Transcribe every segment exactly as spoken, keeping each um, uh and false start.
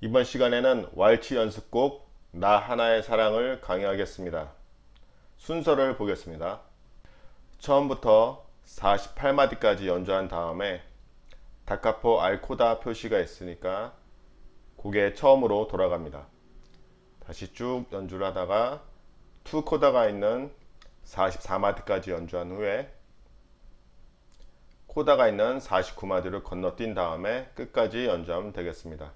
이번 시간에는 왈츠 연습곡 나 하나의 사랑을 강의하겠습니다. 순서를 보겠습니다. 처음부터 사십팔 마디까지 연주한 다음에 다카포 알코다 표시가 있으니까 곡의 처음으로 돌아갑니다. 다시 쭉 연주를 하다가 투 코다가 있는 사십사 마디까지 연주한 후에 코다가 있는 사십구 마디를 건너뛴 다음에 끝까지 연주하면 되겠습니다.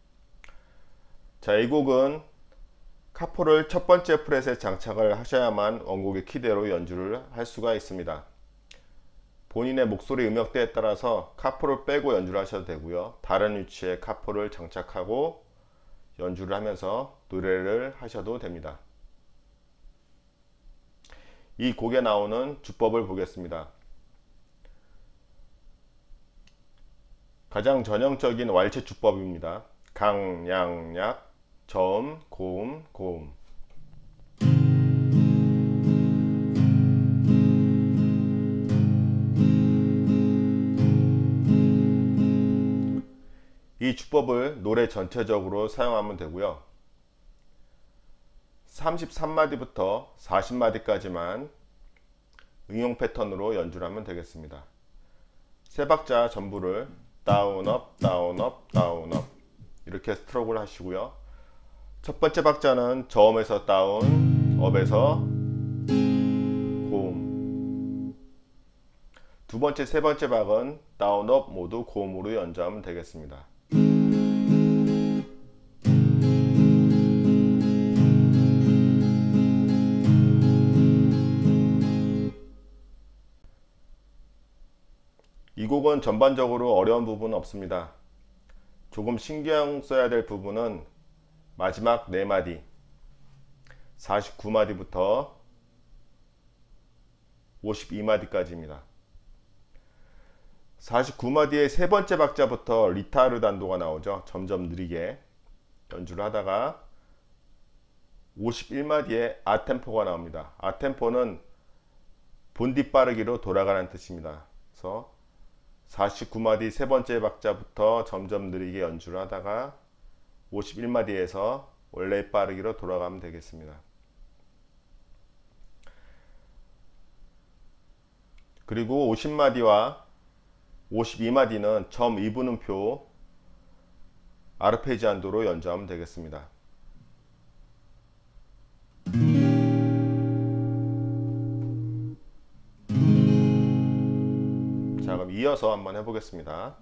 자, 이 곡은 카포를 첫 번째 프렛에 장착을 하셔야만 원곡의 키대로 연주를 할 수가 있습니다. 본인의 목소리 음역대에 따라서 카포를 빼고 연주를 하셔도 되고요, 다른 위치에 카포를 장착하고 연주를 하면서 노래를 하셔도 됩니다. 이 곡에 나오는 주법을 보겠습니다. 가장 전형적인 왈츠 주법입니다. 강, 양, 약, 저음, 고음, 고음. 이 주법을 노래 전체적으로 사용하면 되고요, 삼십삼 마디부터 사십 마디까지만 응용 패턴으로 연주를 하면 되겠습니다. 세 박자 전부를 다운 업 다운 업 다운 업 이렇게 스트로크를 하시고요, 첫 번째 박자는 저음에서 다운, 업에서 고음, 두 번째, 세 번째 박은 다운, 업 모두 고음으로 연주하면 되겠습니다. 이 곡은 전반적으로 어려운 부분은 없습니다. 조금 신경 써야 될 부분은 마지막 네 마디, 사십구 마디부터 오십이 마디까지입니다. 사십구 마디의 세 번째 박자부터 리타르단도가 나오죠. 점점 느리게 연주를 하다가 오십일 마디에 아템포가 나옵니다. 아템포는 본디 빠르기로 돌아가는 뜻입니다. 그래서 사십구 마디 세 번째 박자부터 점점 느리게 연주를 하다가 오십일 마디에서 원래 빠르기로 돌아가면 되겠습니다. 그리고 오십 마디와 오십이 마디는 점 이 분음표 아르페지안도로 연주하면 되겠습니다. 자, 그럼 이어서 한번 해보겠습니다.